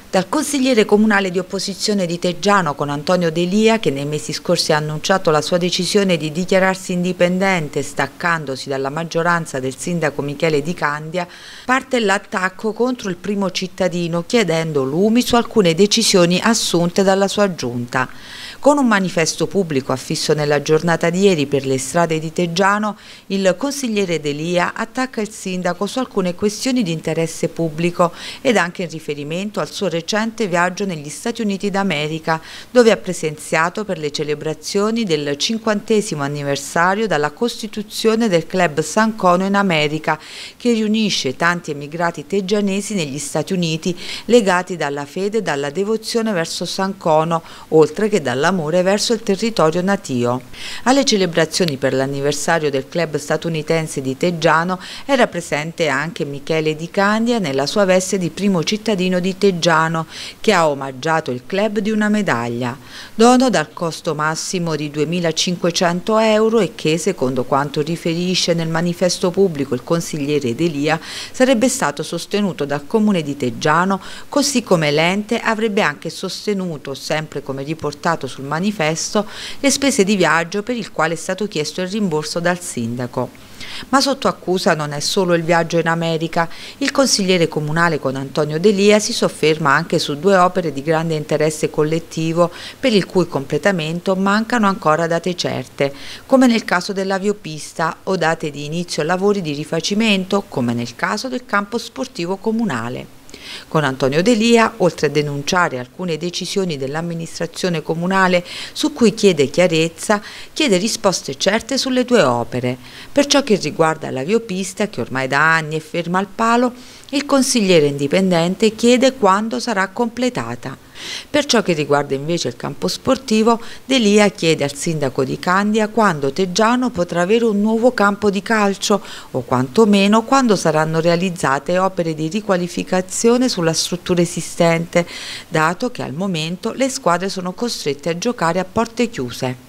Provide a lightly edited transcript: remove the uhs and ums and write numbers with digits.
Dal consigliere comunale di opposizione di Teggiano con Antonio Delia, che nei mesi scorsi ha annunciato la sua decisione di dichiararsi indipendente staccandosi dalla maggioranza del sindaco Michele Di Candia, parte l'attacco contro il primo cittadino chiedendo lumi su alcune decisioni assunte dalla sua giunta. Con un manifesto pubblico affisso nella giornata di ieri per le strade di Teggiano, il consigliere Delia attacca il sindaco su alcune questioni di interesse pubblico ed anche in riferimento al suo recente viaggio negli Stati Uniti d'America, dove ha presenziato per le celebrazioni del 50° anniversario dalla costituzione del Club San Cono in America, che riunisce tanti emigrati teggianesi negli Stati Uniti legati dalla fede e dalla devozione verso San Cono, oltre che dall'amore verso il territorio natio. Alle celebrazioni per l'anniversario del club statunitense di Teggiano era presente anche Michele Di Candia nella sua veste di primo cittadino di Teggiano, che ha omaggiato il club di una medaglia, dono dal costo massimo di 2.500 euro e che, secondo quanto riferisce nel manifesto pubblico il consigliere Delia, sarebbe stato sostenuto dal comune di Teggiano, così come l'ente avrebbe anche sostenuto, sempre come riportato sul manifesto, le spese di viaggio per il quale è stato chiesto il rimborso dal sindaco. Ma sotto accusa non è solo il viaggio in America. Il consigliere comunale con Antonio Delia si sofferma anche su due opere di grande interesse collettivo per il cui completamento mancano ancora date certe, come nel caso dell'aviopista, o date di inizio lavori di rifacimento, come nel caso del campo sportivo comunale. Con Antonio Delia, oltre a denunciare alcune decisioni dell'amministrazione comunale su cui chiede chiarezza, chiede risposte certe sulle due opere. Per ciò che riguarda l'aviopista, che ormai da anni è ferma al palo, il consigliere indipendente chiede quando sarà completata. Per ciò che riguarda invece il campo sportivo, Delia chiede al sindaco Di Candia quando Teggiano potrà avere un nuovo campo di calcio o quantomeno quando saranno realizzate opere di riqualificazione sulla struttura esistente, dato che al momento le squadre sono costrette a giocare a porte chiuse.